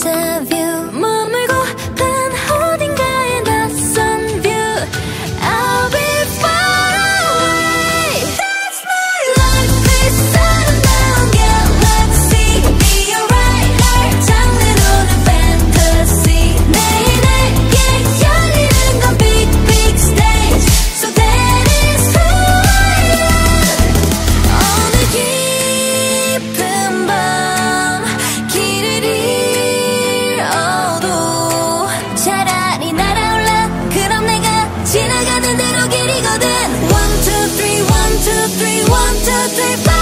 데자뷰 머물고픈 어딘가의 낯선 뷰 I'll be far away That's my life This 아름다운 galaxy Be alright 날 장르로는 fantasy 내게 열리는 건 big big stage So that is who I am 어느 깊은 밤 길을 잃어도 차라리 날아올라 그럼 내가 지나가는 대로 길이거든 1, 2, 3, 1, 2, 3, 1, 2, 3, 4